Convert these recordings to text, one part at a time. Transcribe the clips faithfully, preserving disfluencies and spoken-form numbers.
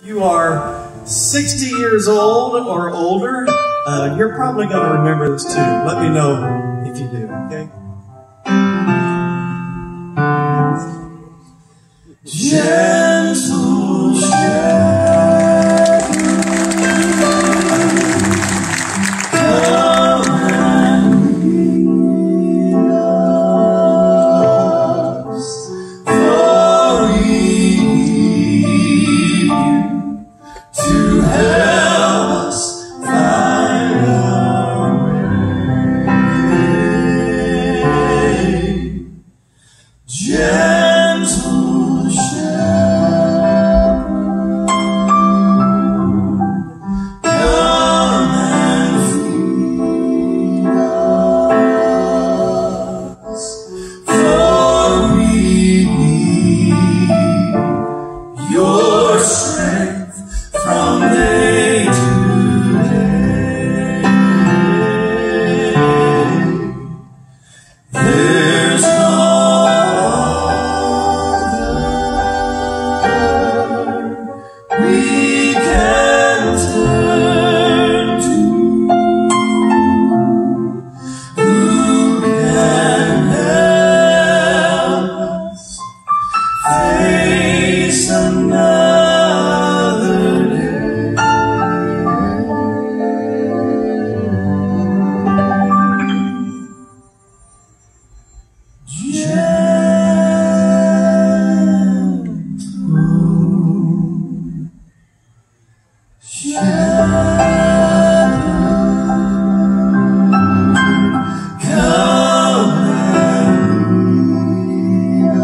you are sixty years old or older, uh, you're probably going to remember this too. Let me know if you do, okay? Gentle shepherd, come and lead us, for we need you to help us find our way. Gentle shepherd, come and feed us, for we need your strength from day to day. There's no other we can turn to, who can help us face another day. Gentle shepherd, come and lead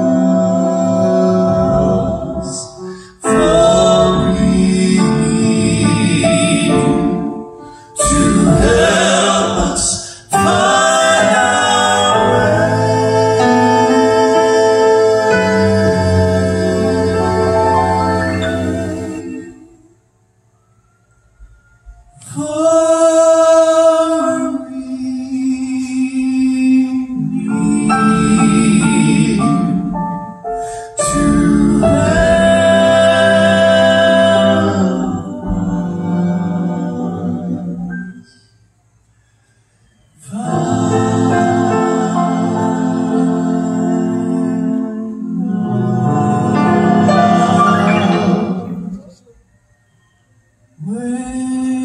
us, for we need you to help us find our way. For we need you to help us find our way.